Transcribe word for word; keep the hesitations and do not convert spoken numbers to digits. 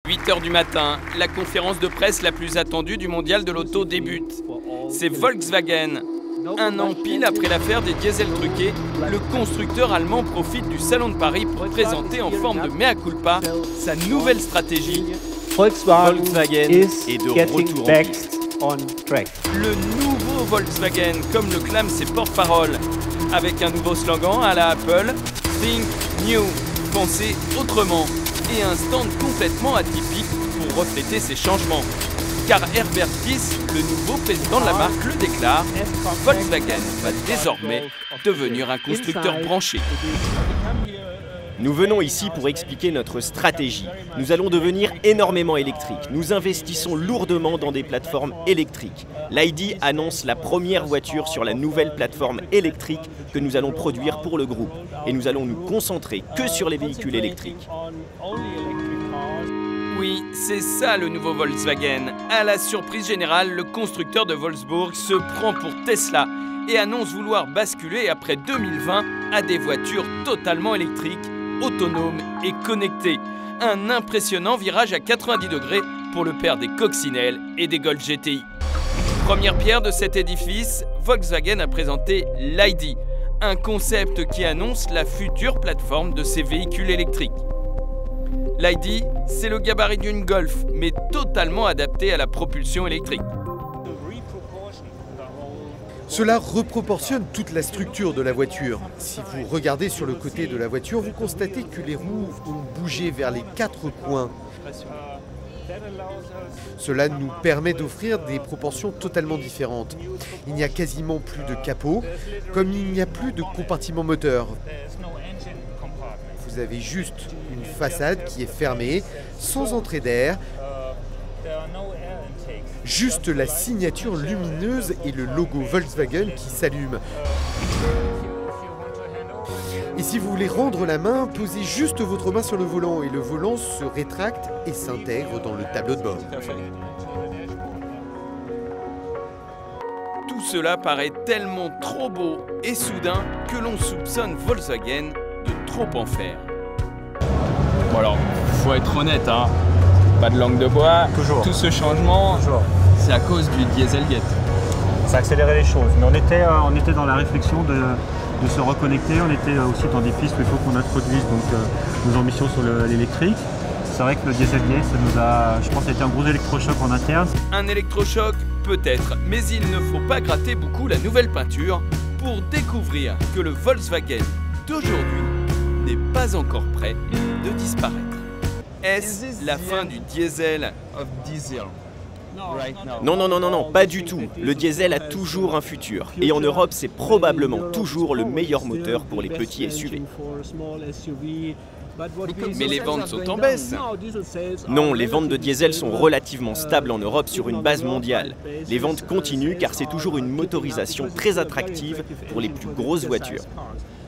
huit heures du matin, la conférence de presse la plus attendue du mondial de l'auto débute. C'est Volkswagen. Un an pile après l'affaire des diesels truqués, le constructeur allemand profite du Salon de Paris pour présenter en forme de mea culpa sa nouvelle stratégie. Volkswagen est de retour en piste. On track. Le nouveau Volkswagen, comme le clament ses porte-paroles, avec un nouveau slogan à la Apple, Think New, pensez autrement, et un stand complètement atypique pour refléter ces changements. Car Herbert Diess, le nouveau président de la marque, le déclare, Volkswagen va désormais devenir un constructeur branché. Nous venons ici pour expliquer notre stratégie. Nous allons devenir énormément électriques. Nous investissons lourdement dans des plateformes électriques. l'I D annonce la première voiture sur la nouvelle plateforme électrique que nous allons produire pour le groupe. Et nous allons nous concentrer que sur les véhicules électriques. Oui, c'est ça le nouveau Volkswagen. À la surprise générale, le constructeur de Wolfsburg se prend pour Tesla et annonce vouloir basculer après deux mille vingt à des voitures totalement électriques, autonomes et connectées. Un impressionnant virage à quatre-vingt-dix degrés pour le père des coccinelles et des Golf G T I. Première pierre de cet édifice, Volkswagen a présenté l'I D, un concept qui annonce la future plateforme de ses véhicules électriques. L'I D, c'est le gabarit d'une Golf, mais totalement adapté à la propulsion électrique. Cela reproportionne toute la structure de la voiture. Si vous regardez sur le côté de la voiture, vous constatez que les roues ont bougé vers les quatre coins. Cela nous permet d'offrir des proportions totalement différentes. Il n'y a quasiment plus de capot, comme il n'y a plus de compartiment moteur. Vous avez juste une façade qui est fermée, sans entrée d'air, juste la signature lumineuse et le logo Volkswagen qui s'allume. Et si vous voulez rendre la main, posez juste votre main sur le volant et le volant se rétracte et s'intègre dans le tableau de bord. Tout cela paraît tellement trop beau et soudain que l'on soupçonne Volkswagen de trop en faire. Bon alors, faut être honnête, hein. Pas de langue de bois. Toujours. Tout ce changement, c'est à cause du Dieselgate. Ça a accéléré les choses, mais on était, euh, on était dans la réflexion de, de se reconnecter, on était euh, aussi dans des pistes où il faut qu'on introduise donc, euh, nos ambitions sur l'électrique. C'est vrai que le Dieselgate, ça nous a, je pense, ça a été un gros électrochoc en interne. Un électrochoc, peut-être, mais il ne faut pas gratter beaucoup la nouvelle peinture pour découvrir que le Volkswagen d'aujourd'hui n'est pas encore prêt de disparaître. Est-ce la fin du diesel? Non, non, non, non, non, pas du tout. Le diesel a toujours un futur. Et en Europe, c'est probablement toujours le meilleur moteur pour les petits S U V. Mais les ventes sont en baisse. Non, les ventes de diesel sont relativement stables en Europe sur une base mondiale. Les ventes continuent car c'est toujours une motorisation très attractive pour les plus grosses voitures.